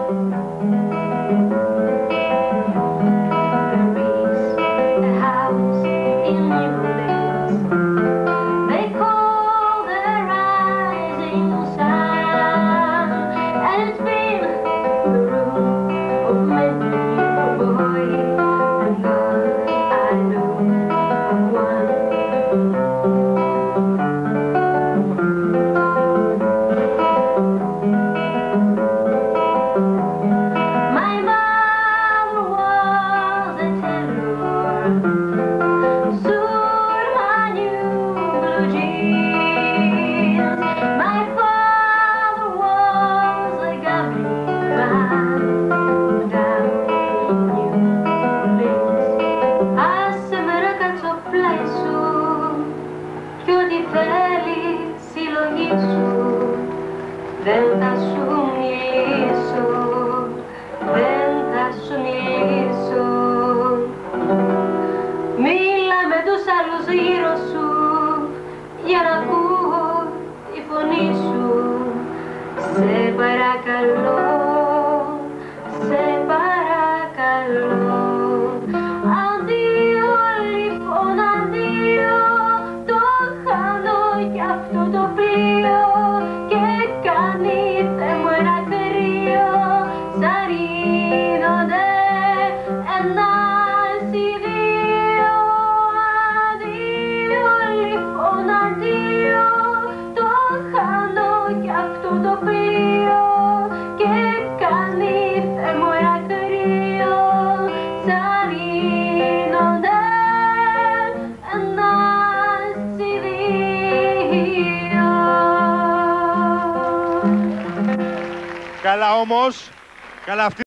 Δεν θα σου μιλήσω, δεν θα σου μιλήσω. Μίλα με τους άλλους γύρω σου για να ακούω τη φωνή σου. Σε παρακαλώ, σε παρακαλώ. Αντίο λοιπόν, αντίο, το χάνω κι αυτό το πλοίο. Καλά όμως, καλά αυτή.